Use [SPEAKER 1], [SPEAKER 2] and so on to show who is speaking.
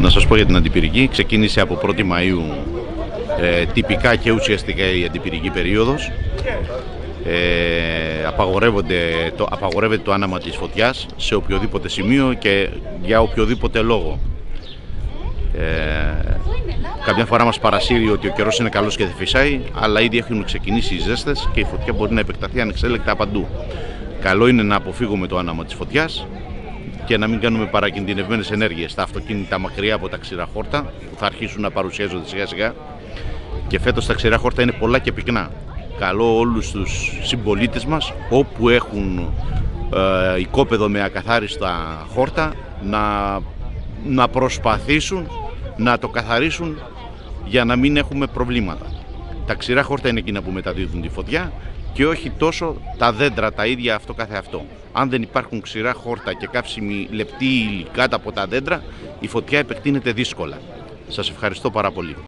[SPEAKER 1] Να σας πω για την αντιπυρική. Ξεκίνησε από 1η Μαΐου τυπικά και ουσιαστικά η αντιπυρική περίοδος. Απαγορεύεται το άναμα της φωτιάς σε οποιοδήποτε σημείο και για οποιοδήποτε λόγο. Καμιά φορά μας παρασύρει ότι ο καιρός είναι καλός και δεν φυσάει, αλλά ήδη έχουν ξεκινήσει οι ζέστες και η φωτιά μπορεί να επεκταθεί ανεξέλεκτα παντού. Καλό είναι να αποφύγουμε το άναμα της φωτιάς και να μην κάνουμε παρακινδυνευμένες ενέργειες στα αυτοκίνητα μακριά από τα ξηρά χόρτα που θα αρχίσουν να παρουσιάζονται σιγά σιγά, και φέτος τα ξηρά χόρτα είναι πολλά και πυκνά. Καλό όλους τους συμπολίτες μας όπου έχουν οικόπεδο με ακαθάριστα χόρτα να προσπαθήσουν να το καθαρίσουν για να μην έχουμε προβλήματα. Τα ξηρά χόρτα είναι εκείνα που μεταδίδουν τη φωτιά και όχι τόσο τα δέντρα τα ίδια αυτό καθεαυτό. Αν δεν υπάρχουν ξηρά χόρτα και καύσιμη λεπτή ύλη κάτω από τα δέντρα, η φωτιά επεκτείνεται δύσκολα. Σας ευχαριστώ πάρα πολύ.